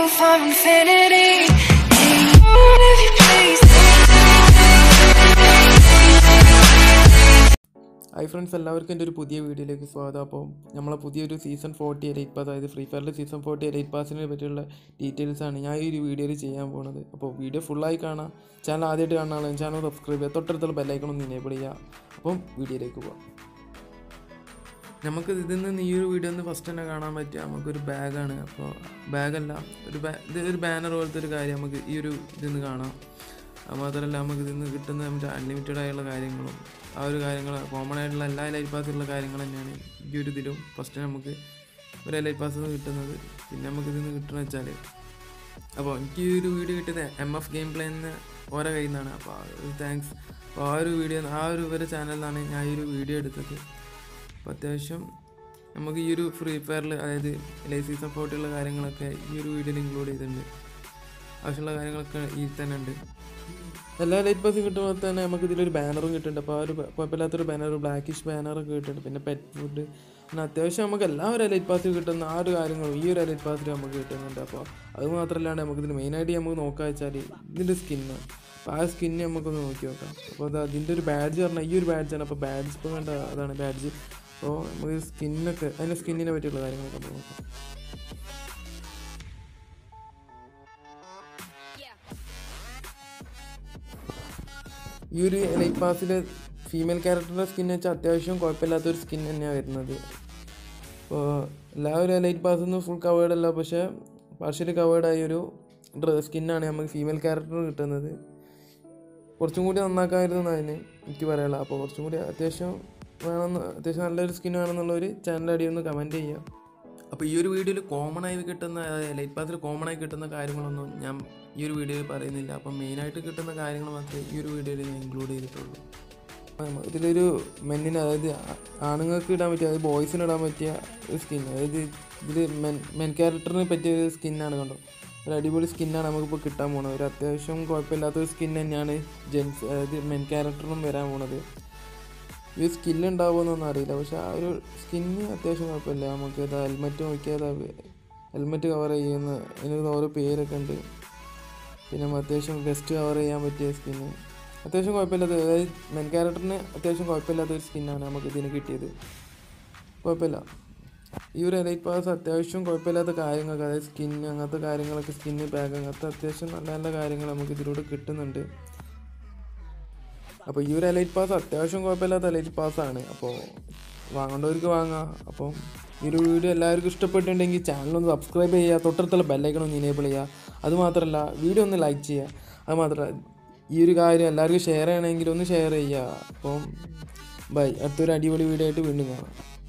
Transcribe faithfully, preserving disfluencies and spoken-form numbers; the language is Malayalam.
for infinity. Even if you please. Hi friends, എല്ലാവർക്കും എൻ്റെ ഒരു പുതിയ വീഡിയോയിലേക്ക് സ്വാഗതം. അപ്പോൾ നമ്മളെ പുതിയൊരു സീസൺ ഫോർട്ടി എലൈറ്റ് പാസ്, അതായത് ഫ്രീ ഫയറിലെ സീസൺ ഫോർട്ടി എലൈറ്റ് പാസിനെ പറ്റിയുള്ള ഡീറ്റെയിൽസാണ് ഞാൻ ഈ ഒരു വീഡിയോയിൽ ചെയ്യാൻ പോകുന്നത്. അപ്പോൾ വീഡിയോ ഫുള്ളായി കാണാം. ചാനൽ ആദ്യമായിട്ട് കാണാനുള്ള ചാനൽ സബ്സ്ക്രൈബ് ചെയ്യുക, തൊട്ടടുത്തുള്ള ബെല്ലൈക്കൺ ഒന്ന് എനേബിൾ ചെയ്യുക. അപ്പം വീഡിയോയിലേക്ക് പോകാം. നമുക്ക് ഇതിൽ നിന്ന് ഈ ഒരു വീഡിയോ ഒന്ന് ഫസ്റ്റ് തന്നെ കാണാൻ പറ്റുക നമുക്കൊരു ബാഗാണ്. അപ്പോൾ ബാഗല്ല, ഒരു ബാ ഇത് ഒരു ബാനർ പോലത്തെ ഒരു കാര്യം നമുക്ക് ഈ ഒരു ഇതിൽ നിന്ന് കാണാം. അത് മാത്രമല്ല, നമുക്ക് ഇതിൽ നിന്ന് കിട്ടുന്ന നമ്മുടെ അൺലിമിറ്റഡ് ആയുള്ള കാര്യങ്ങളും ആ ഒരു കാര്യങ്ങൾ കോമൺ ആയിട്ടുള്ള എല്ലാ ലൈറ്റ് പാസിലുള്ള കാര്യങ്ങൾ തന്നെയാണ് ഈ ഒരു ഇതിലും ഫസ്റ്റ് നമുക്ക് ഒരു ലൈറ്റ് പാസ് നിന്ന് കിട്ടുന്നത്. പിന്നെ നമുക്ക് ഇതിൽ നിന്ന് കിട്ടണമെന്ന് വെച്ചാൽ, അപ്പോൾ എനിക്ക് ഈ ഒരു വീഡിയോ കിട്ടിയത് എം എഫ് ഗെയിം പ്ലേ എന്ന് ഓരോ കയ്യിൽ നിന്നാണ്. അപ്പോൾ താങ്ക്സ്. അപ്പോൾ ആ ഒരു വീഡിയോ ആ ഒരു ഇവരുടെ ചാനലിൽ നിന്നാണ് ഞാൻ ഈ ഒരു വീഡിയോ എടുത്തത്. അപ്പോൾ അത്യാവശ്യം നമുക്ക് ഈ ഒരു ഫ്രീ ഫയറിൽ, അതായത് ലൈവ് സീസൺ ഫോർട്ടിയുള്ള കാര്യങ്ങളൊക്കെ ഈ ഒരു വീഡിയോയിൽ ഇൻക്ലൂഡ് ചെയ്തിട്ടുണ്ട്. ആവശ്യമുള്ള കാര്യങ്ങളൊക്കെ ഈ തന്നെ ഉണ്ട്. എല്ലാ ലൈറ്റ് പാസും കിട്ടുമ്പോൾ തന്നെ നമുക്ക് ഇതിലൊരു ബാനറും കിട്ടുന്നുണ്ട്. അപ്പോൾ ആ ഒരു കുഴപ്പമില്ലാത്തൊരു ബാനർ, ബ്ലാക്കിഷ് ബാനറൊക്കെ കിട്ടുന്നുണ്ട്. പിന്നെ പെറ്റ് ഫുഡ്, പിന്നെ അത്യാവശ്യം നമുക്ക് എല്ലാവരും ലൈറ്റ് പാസിൽ കിട്ടുന്ന ആ ഒരു കാര്യങ്ങളും ഈ ഒരു ലൈറ്റ് പാസിൽ നമുക്ക് കിട്ടുന്നുണ്ട്. അപ്പോൾ അത് മാത്രമല്ലാണ്ട് നമുക്കിതിന് മെയിനായിട്ട് നമുക്ക് നോക്കുക വെച്ചാൽ ഇതിൻ്റെ സ്കിന്ന്. അപ്പോൾ ആ സ്കിന്ന് നമുക്കൊന്ന് നോക്കി നോക്കാം. അപ്പോൾ അത് അതിൻ്റെ ഒരു ബാഡ്ജ് പറഞ്ഞാൽ ഈ ഒരു ബാഡ്ജാണ്. അപ്പോൾ ബാഡ്ജ് ഇപ്പോൾ വേണ്ട അതാണ് ബാഡ്ജ്. അപ്പോൾ നമുക്ക് സ്കിന്നൊക്കെ അതിൻ്റെ സ്കിന്നിനെ പറ്റിയുള്ള കാര്യങ്ങളൊക്കെ നോക്കാം. ഈ ഒരു ലൈറ്റ് പാസിൽ ഫീമെയിൽ ക്യാരക്ടറിൻ്റെ സ്കിൻ വെച്ചാൽ അത്യാവശ്യം കുഴപ്പമില്ലാത്തൊരു സ്കിൻ തന്നെയാണ് വരുന്നത്. അപ്പോൾ എല്ലാവരും ലൈറ്റ് പാസിൽ നിന്ന് ഫുൾ കവേർഡ് അല്ല, പക്ഷേ പാർഷ്യലി കവേർഡായ ഒരു ഡ്രസ് സ്കിന്നാണ് നമുക്ക് ഫീമെയിൽ ക്യാരക്ടർ കിട്ടുന്നത്. കുറച്ചും കൂടി നന്നാക്കാമായിരുന്നു അതിന് എനിക്ക് പറയാനുള്ളത്. അപ്പോൾ കുറച്ചും കൂടി അത്യാവശ്യം വേണമെന്ന് അത്യാവശ്യം നല്ലൊരു സ്കിൻ വേണമെന്നുള്ളൊരു ചാനൽ അടി ഒന്ന് കമൻറ്റ് ചെയ്യുക. അപ്പോൾ ഈ ഒരു വീഡിയോയിൽ കോമൺ ആയി കിട്ടുന്ന ലൈറ്റ് പാസിൽ കോമൺ ആയി കിട്ടുന്ന കാര്യങ്ങളൊന്നും ഞാൻ ഈ ഒരു വീഡിയോയിൽ പറയുന്നില്ല. അപ്പം മെയിനായിട്ട് കിട്ടുന്ന കാര്യങ്ങൾ മാത്രമേ ഈ ഒരു വീഡിയോയിൽ ഞാൻ ഇൻക്ലൂഡ് ചെയ്തിട്ടുള്ളൂ. ഇതിലൊരു മെന്നിന്, അതായത് ആണുങ്ങൾക്ക് ഇടാൻ പറ്റിയ, അതായത് ബോയ്സിന് ഇടാൻ പറ്റിയ ഒരു സ്കിൻ, അതായത് ഇതിൽ മെൻ മെൻ ക്യാരക്ടറിന് പറ്റിയ ഒരു സ്കിന്നാണ്. കണ്ടോ, ഒരു അടിപൊളി സ്കിന്നാണ് നമുക്കിപ്പോൾ കിട്ടാൻ പോകുന്നത്. ഒരു അത്യാവശ്യം കുഴപ്പമില്ലാത്തൊരു സ്കിൻ തന്നെയാണ് ജെൻസ്, അതായത് മെൻ ക്യാരക്ടറിനും വരാൻ പോകുന്നത്. ഈ സ്കില്ല് ഉണ്ടാവുമെന്നൊന്നും അറിയില്ല, പക്ഷെ ആ ഒരു സ്കിന്ന് അത്യാവശ്യം കുഴപ്പമില്ല. നമുക്ക് അത് ഹെൽമെറ്റ് നോക്കിയാൽ ഹെൽമെറ്റ് കവർ ചെയ്യുന്ന അതിന് ഓരോ പേരൊക്കെ ഉണ്ട്. പിന്നെ അത്യാവശ്യം വെസ്റ്റ് കവർ ചെയ്യാൻ പറ്റിയ സ്കിന്ന് അത്യാവശ്യം കുഴപ്പമില്ലാത്ത, അതായത് മെൻ ക്യാരക്ടറിന് അത്യാവശ്യം കുഴപ്പമില്ലാത്തൊരു സ്കിന്നാണ് നമുക്ക് ഇതിന് കിട്ടിയത്. കുഴപ്പമില്ല. ഈ ഒരു എലൈറ്റ് പാസ് അത്യാവശ്യം കുഴപ്പമില്ലാത്ത കാര്യങ്ങളൊക്കെ, അതായത് സ്കിന്ന് അങ്ങനത്തെ കാര്യങ്ങളൊക്കെ, സ്കിന്ന് ബാഗ് അങ്ങനത്തെ അത്യാവശ്യം നല്ല നല്ല കാര്യങ്ങൾ നമുക്ക് ഇതിലൂടെ കിട്ടുന്നുണ്ട്. അപ്പോൾ ഈ ഒരു എലൈറ്റ് പാസ് അത്യാവശ്യം കുഴപ്പമില്ലാത്ത എലൈറ്റ് പാസ്സാണ്. അപ്പോൾ വാങ്ങേണ്ടവർക്ക് വാങ്ങാം. അപ്പം ഈ ഒരു വീഡിയോ എല്ലാവർക്കും ഇഷ്ടപ്പെട്ടിട്ടുണ്ടെങ്കിൽ ചാനലൊന്ന് സബ്സ്ക്രൈബ് ചെയ്യുക, തൊട്ടടുത്തുള്ള ബെല്ലൈക്കൺ ഒന്ന് എനേബിൾ ചെയ്യുക. അതുമാത്രമല്ല വീഡിയോ ഒന്ന് ലൈക്ക് ചെയ്യുക. അതുമാത്രമല്ല ഈ ഒരു കാര്യം എല്ലാവർക്കും ഷെയർ ചെയ്യണമെങ്കിൽ ഒന്ന് ഷെയർ ചെയ്യുക. അപ്പം ബൈ, അടുത്തൊരു അടിപൊളി വീഡിയോ ആയിട്ട് വീണ്ടും കാണാം.